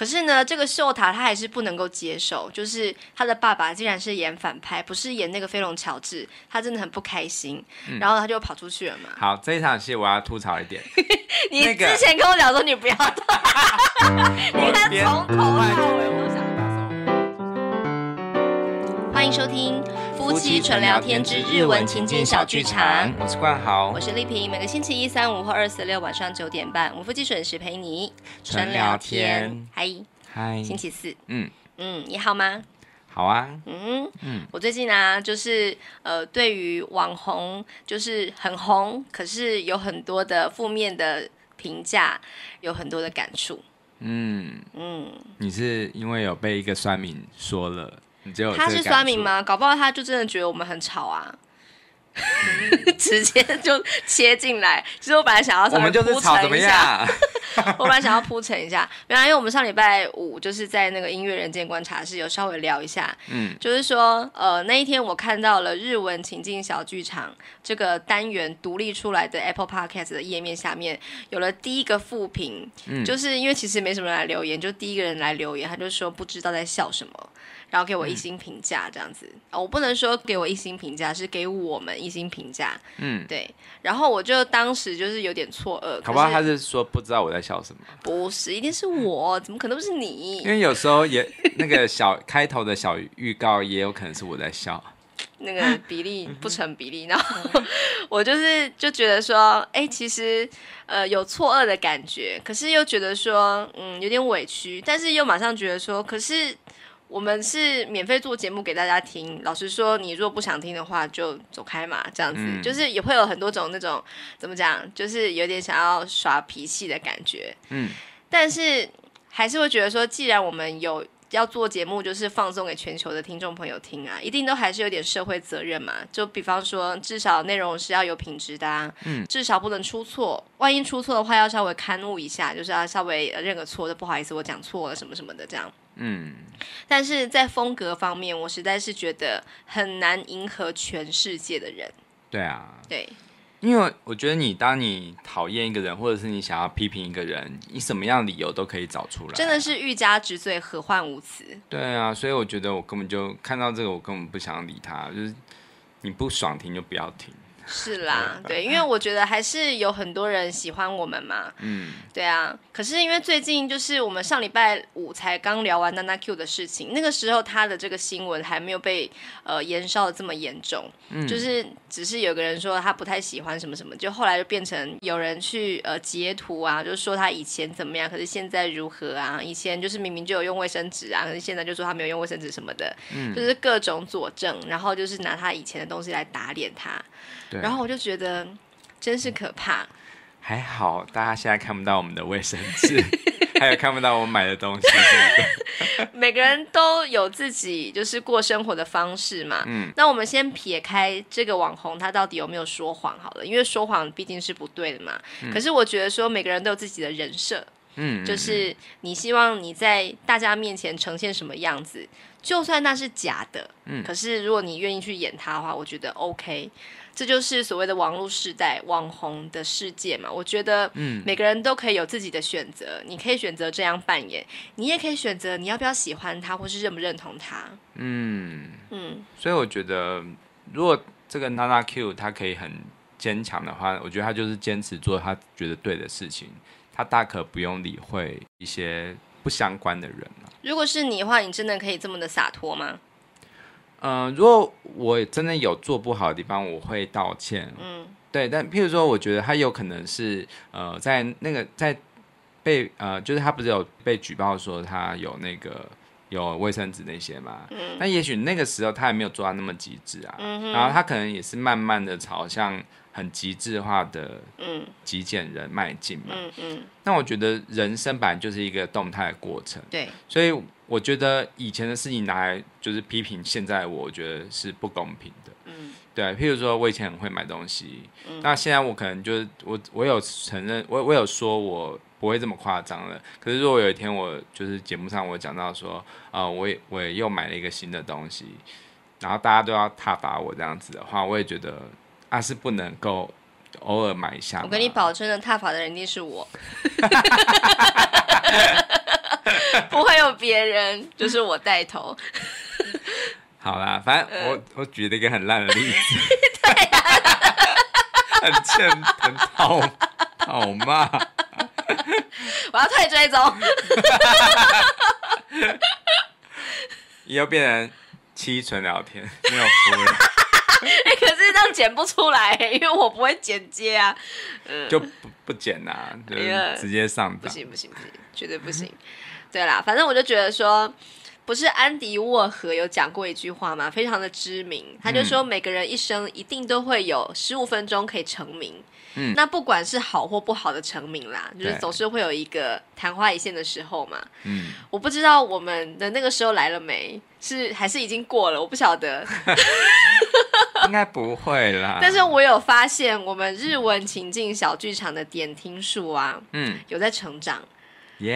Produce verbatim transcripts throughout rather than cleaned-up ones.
可是呢，这个秀塔他还是不能够接受，就是他的爸爸竟然是演反派，不是演那个飞龙乔治，他真的很不开心，嗯、然后他就跑出去了嘛。 好，这一场戏我要吐槽一点。 你之前跟我讲说你不要你看从头到尾我都想欢迎收听夫妻纯聊天之日文情境小剧场， 我是冠豪， 我是丽萍，每个星期一、三、五或二、四、六晚上九点半，我们夫妻准时陪你纯聊天。嗨嗨， 星期四， 嗯嗯，你好吗？ 好啊， 嗯嗯，我最近啊，就是呃，对于网红就是很红，可是有很多的负面的评价，有很多的感触。嗯嗯， 你是因为有被一个酸民说了？ 他是酸民吗？搞不好他就真的觉得我们很吵啊，直接就切进来。其实我本来想要稍微铺陈一下，我本来想要铺陈一下，原来因为我们上礼拜五就是在那个音乐人间观察室有稍微聊一下，嗯，就是说呃那一天我看到了日文情境小剧场这个单元独立出来的 Apple Podcast 的页面下面有了第一个负评，嗯，就是因为其实没什么人来留言，就第一个人来留言，他就说不知道在笑什么。然后给我一星评价这样子、嗯哦、我不能说给我一星评价，是给我们一星评价。嗯，对。然后我就当时就是有点错愕， 搞不好他是说不知道我在笑什么。 不是，一定是我，怎么可能不是你？ 因为有时候也那个小开头的小预告也有可能是我在笑。 那个比例不成比例，然后我就是就觉得说，哎，其实呃有错愕的感觉，可是又觉得说，嗯，有点委屈，但是又马上觉得说，可是。我们是免费做节目给大家听，老实说，你如果不想听的话，就走开嘛，这样子、嗯、就是也会有很多种那种怎么讲，就是有点想要耍脾气的感觉。嗯，但是还是会觉得说，既然我们有要做节目，就是放送给全球的听众朋友听啊，一定都还是有点社会责任嘛。就比方说，至少内容是要有品质的啊，嗯，至少不能出错。万一出错的话，要稍微勘误一下，就是要稍微认个错，就不好意思，我讲错了什么什么的这样。嗯，但是在风格方面，我实在是觉得很难迎合全世界的人。 对啊， 对， 因为我觉得你当你讨厌一个人，或者是你想要批评一个人，你什么样的理由都可以找出来， 真的是欲加之罪，何患无辞。 对啊，所以我觉得我根本就看到这个，我根本不想理他，就是你不爽听就不要听。 是啦，对，因为我觉得还是有很多人喜欢我们嘛，嗯，对啊。可是因为最近就是我们上礼拜五才刚聊完 Nana Q 的事情，那个时候他的这个新闻还没有被呃延烧的这么严重，嗯，就是只是有个人说他不太喜欢什么什么，就后来就变成有人去呃截图啊，就说他以前怎么样，可是现在如何啊？以前就是明明就有用卫生纸啊，可是现在就说他没有用卫生纸什么的，嗯，就是各种佐证，然后就是拿他以前的东西来打脸他。然后我就觉得真是可怕。 还好大家现在看不到我们的卫生纸还有看不到我买的东西对每个人都有自己就是过生活的方式嘛、嗯、那我们先撇开这个网红他到底有没有说谎好了，因为说谎毕竟是不对的嘛、嗯、可是我觉得说每个人都有自己的人设，嗯，就是你希望你在大家面前呈现什么样子，就算那是假的、嗯、可是如果你愿意去演它的话，我觉得 OK。这就是所谓的网络世代网红的世界嘛，我觉得每个人都可以有自己的选择、嗯、你可以选择这样扮演，你也可以选择你要不要喜欢他或是认不认同他。嗯嗯，所以我觉得如果这个 Nana Q 他可以很坚强的话，我觉得他就是坚持做他觉得对的事情，他大可不用理会一些不相关的人、啊、 如果是你的话，你真的可以这么的洒脱吗？ 嗯、呃，如果我真的有做不好的地方，我会道歉。嗯，对，但譬如说，我觉得他有可能是呃，在那个在被呃，就是他不是有被举报说他有那个有卫生纸那些嘛？嗯，那也许那个时候他还没有做到那么极致啊。嗯，然后他可能也是慢慢的朝向很极致化的极简人迈进嘛。嗯嗯，那我觉得人生本来就是一个动态的过程。 对， 所以我觉得以前的事情拿来就是批评现在，我觉得是不公平的。嗯，对，譬如说我以前很会买东西，嗯、那现在我可能就是我我有承认，我我有说我不会这么夸张了。可是如果有一天我就是节目上我讲到说，呃，我也我也又买了一个新的东西，然后大家都要挞伐我这样子的话，我也觉得啊是不能够偶尔买一下。 我跟你保证的，踏法的人一定是我。不有别人，就是我带头。 好啦，反正我、嗯、我举了一个很烂的例子， 对啊， 很欠很讨讨骂， 我要退追踪， 以后变成七纯聊天，没有服了。 欸、可是这样剪不出来，因为我不会剪接啊，嗯、 就不不剪啊，就是直接上档、 不行不行不行，绝对不行。对啦，反正我就觉得说。不是安迪沃荷有讲过一句话吗？非常的知名，他就说每个人一生一定都会有十五分钟可以成名，嗯，那不管是好或不好的成名啦，就是总是会有一个昙花一现的时候嘛，嗯，我不知道我们的那个时候来了没，是还是已经过了，我不晓得， 应该不会啦。 但是我有发现我们日文情境小剧场的点听数啊，嗯，有在成长。 耶、yeah ！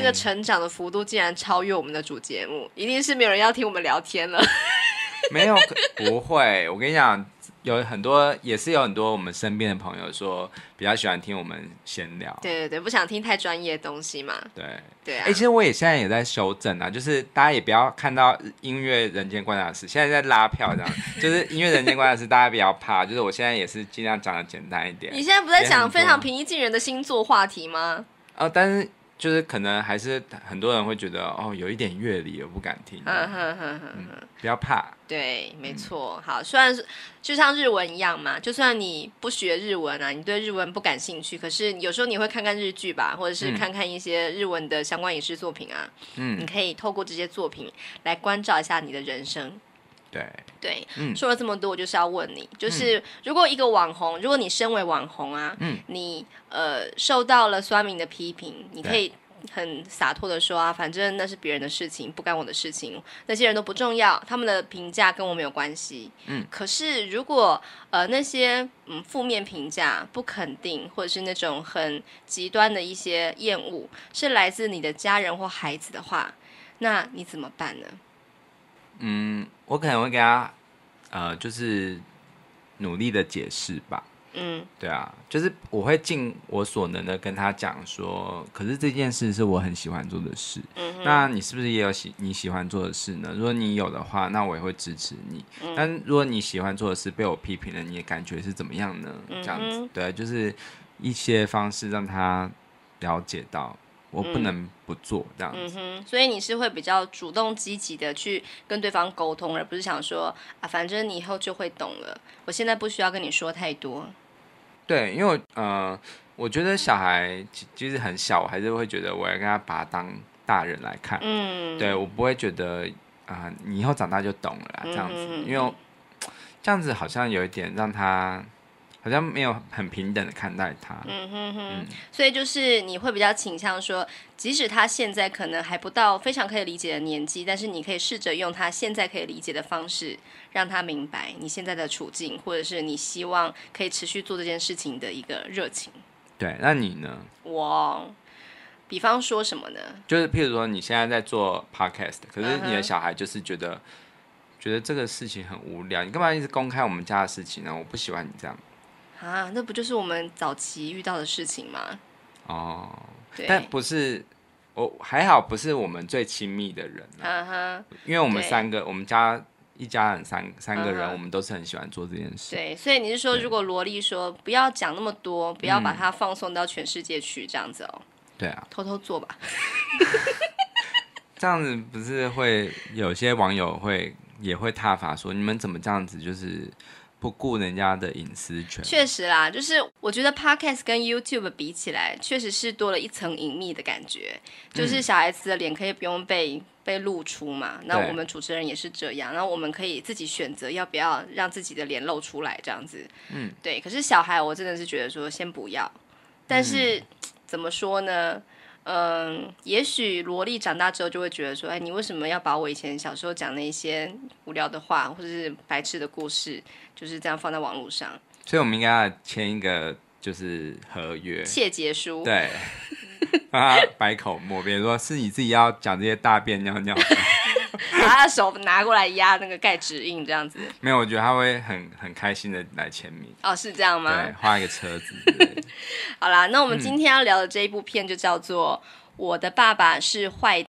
那个成长的幅度竟然超越我们的主节目，一定是没有人要听我们聊天了。 没有，不会。我跟你讲，有很多也是有很多我们身边的朋友说比较喜欢听我们闲聊。 对对对，不想听太专业的东西嘛。 对对啊。 哎、欸，其实我也现在也在修正啊，就是大家也不要看到音乐人间观察室，现在在拉票这样，就是音乐人间观察室，大家不要怕，就是我现在也是尽量讲的简单一点。 你现在不在讲非常平易近人的星座话题吗？ 哦，但是。就是可能还是很多人会觉得哦，有一点乐理我不敢听，嗯哼哼哼嗯，不要怕。 对，没错。好，虽然就像日文一样嘛，就算你不学日文啊，你对日文不感兴趣，可是有时候你会看看日剧吧，或者是看看一些日文的相关影视作品啊，嗯，你可以透过这些作品来关照一下你的人生。 对对、嗯，说了这么多，我就是要问你，就是、嗯、如果一个网红，如果你身为网红啊，嗯、你呃受到了酸民的批评，你可以很洒脱的说啊，反正那是别人的事情，不干我的事情，那些人都不重要，他们的评价跟我没有关系。嗯，可是如果呃那些嗯负面评价、不肯定，或者是那种很极端的一些厌恶，是来自你的家人或孩子的话，那你怎么办呢？ 嗯，我可能会给他，呃，就是努力的解释吧。嗯，对啊，就是我会尽我所能的跟他讲说，可是这件事是我很喜欢做的事。嗯，那你是不是也有喜你喜欢做的事呢？如果你有的话，那我也会支持你。嗯，但如果你喜欢做的事被我批评了，你的感觉是怎么样呢？嗯，这样子，对，就是一些方式让他了解到。我不能不做这样子、 嗯哼，所以你是会比较主动积极的去跟对方沟通，而不是想说啊，反正你以后就会懂了，我现在不需要跟你说太多。 对，因为呃，我觉得小孩其实很小，我还是会觉得我要跟他把他当大人来看。嗯，对我不会觉得啊、呃，你以后长大就懂了啦，这样子，嗯、因为这样子好像有一点让他。好像没有很平等的看待他，嗯哼哼、嗯，所以就是你会比较倾向说，即使他现在可能还不到非常可以理解的年纪，但是你可以试着用他现在可以理解的方式，让他明白你现在的处境，或者是你希望可以持续做这件事情的一个热情。 对，那你呢？ 我，比方说什么呢？ 就是譬如说你现在在做 podcast， 可是你的小孩就是觉得、嗯、觉得这个事情很无聊，你干嘛一直公开我们家的事情呢？我不喜欢你这样。 啊，那不就是我们早期遇到的事情吗？ 哦，但不是，我还好，不是我们最亲密的人、啊，uh-huh, 因為我們三個，我們家一家人三三個人， uh-huh. 我們都是很喜歡做這件事。 對，所以你是說，如果蘿莉說不要講那麼多，不要把它放送到全世界去，這樣子哦？ 對啊， 偷偷做吧。 這樣子不是會有些網友會也會撻伐說，你們怎麼這樣子就是？不顧人家的隱私權， 確實啦，就是我覺得 Podcast 跟 YouTube 比起來，確實是多了一層隱秘的感覺，就是小孩子的臉可以不用被被露出嘛，那我們主持人也是這樣，然後我們可以自己選擇要不要讓自己的臉露出來，這樣子，嗯，對。可是小孩我真的是覺得說先不要，但是、嗯、怎麼說呢？嗯，也許蘿莉長大之後就會覺得說，哎，你為什麼要把我以前小時候講那些無聊的話，或者是白痴的故事，就是這樣放在網絡上？ 所以我們應該要簽一個就是合約， 切結書， 對，讓他百口莫辯，說是你自己要講這些大便尿尿的。 把他的手拿過來壓那個蓋指印，這樣子。 沒有，我覺得他會很很開心的來簽名。 哦，是這樣嗎？ 對，畫一個車子之類的。 好啦，那我們今天要聊的這一部片就叫做《我的爸爸是壞》。